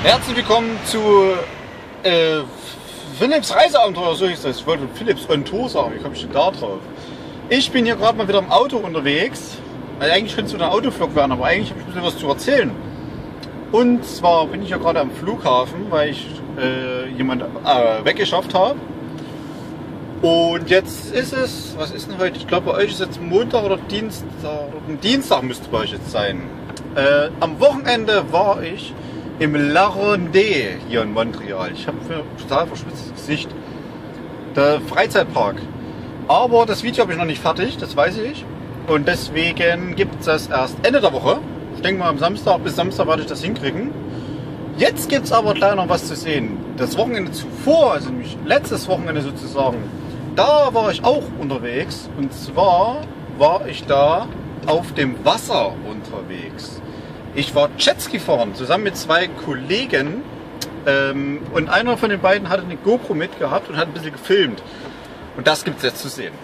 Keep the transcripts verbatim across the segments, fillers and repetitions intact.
Herzlich willkommen zu äh, Philipps Reiseabenteuer, so hieß das. Ich wollte Philipps on Tour sagen, wie komme ich denn da drauf? Ich bin hier gerade mal wieder im Auto unterwegs. Also eigentlich könnte es wieder ein Autovlog werden, aber eigentlich habe ich ein bisschen was zu erzählen. Und zwar bin ich ja gerade am Flughafen, weil ich äh, jemanden äh, weggeschafft habe. Und jetzt ist es, was ist denn heute? Ich glaube, bei euch ist jetzt Montag oder Dienstag, oder Dienstag müsste bei euch jetzt sein. Äh, am Wochenende war ich im La Ronde hier in Montreal. Ich habe ein total verschwitztes Gesicht. Der Freizeitpark. Aber das Video habe ich noch nicht fertig, das weiß ich. Und deswegen gibt es das erst Ende der Woche. Ich denke mal am Samstag, bis Samstag werde ich das hinkriegen. Jetzt gibt es aber gleich noch was zu sehen. Das Wochenende zuvor, also nämlich letztes Wochenende sozusagen, da war ich auch unterwegs. Und zwar war ich da auf dem Wasser unterwegs. Ich war Jetski fahren, zusammen mit zwei Kollegen. Ähm, und einer von den beiden hatte eine GoPro mitgehabt und hat ein bisschen gefilmt. Und das gibt es jetzt zu sehen.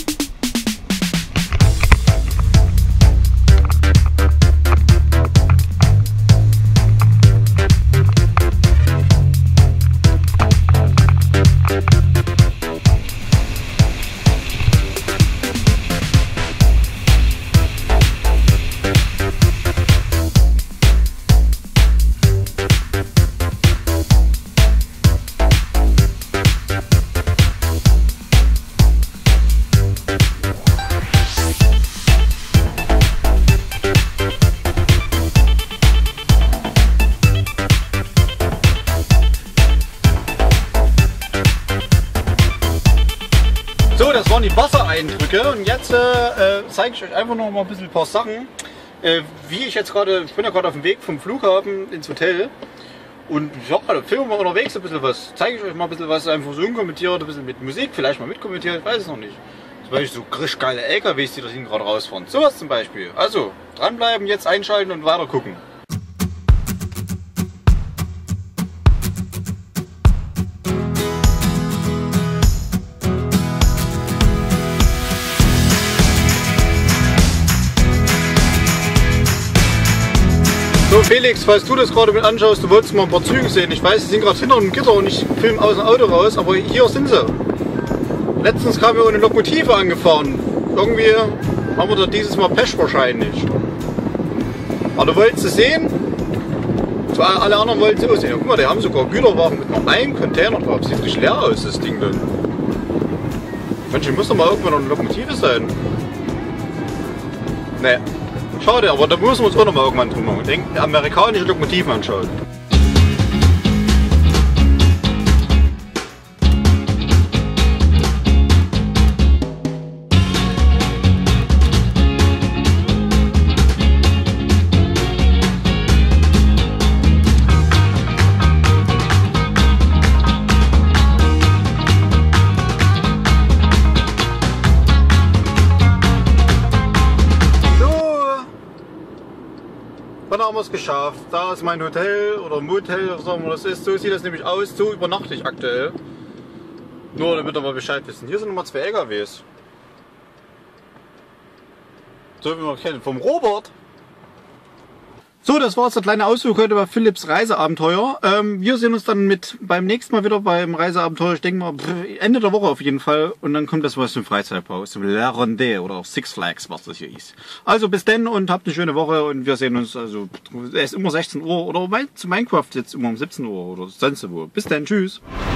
So, das waren die Wassereindrücke und jetzt äh, zeige ich euch einfach noch mal ein bisschen ein paar Sachen, äh, wie ich jetzt gerade, ich bin ja gerade auf dem Weg vom Flughafen ins Hotel und ja, da filmen wir unterwegs ein bisschen was, zeige ich euch mal ein bisschen was, einfach so unkommentiert, ein bisschen mit Musik, vielleicht mal mitkommentiert, ich weiß es noch nicht. Zum Beispiel so richtig geile L K Ws, die da hinten gerade rausfahren, sowas zum Beispiel. Also, dranbleiben, jetzt einschalten und weiter gucken. So Felix, falls du das gerade mit anschaust, du wolltest mal ein paar Züge sehen. Ich weiß, sie sind gerade hinter einem Gitter und ich filme aus dem Auto raus, aber hier sind sie. Letztens kam hier eine Lokomotive angefahren. Irgendwie haben wir da dieses Mal Pech wahrscheinlich. Aber du wolltest sie sehen? Alle anderen wollten sie auch sehen. Ja, guck mal, die haben sogar Güterwagen mit nur einem Container drauf. Sieht richtig leer aus, das Ding dann. Mensch, hier muss doch mal irgendwann noch eine Lokomotive sein. Nee. Schade, aber da müssen wir uns auch noch mal irgendwann drum machen. Denken, amerikanische Lokomotiven anschauen. Dann haben wir es geschafft. Da ist mein Hotel oder Motel, was auch immer das ist. So sieht das nämlich aus. So übernachte ich aktuell. Nur damit ihr mal Bescheid wissen. Hier sind nochmal zwei L K Ws. So wie wir kennen. Vom Robert. So, das war jetzt der kleine Ausflug heute bei Philipps Reiseabenteuer. Ähm, wir sehen uns dann mit beim nächsten Mal wieder beim Reiseabenteuer. Ich denke mal Ende der Woche auf jeden Fall. Und dann kommt das was zum Freizeitpark, zum La Ronde oder auch Six Flags, was das hier ist. Also bis dann und habt eine schöne Woche und wir sehen uns. Also es ist immer sechzehn Uhr oder zu Minecraft jetzt immer um siebzehn Uhr oder sonst wo. Bis dann, tschüss.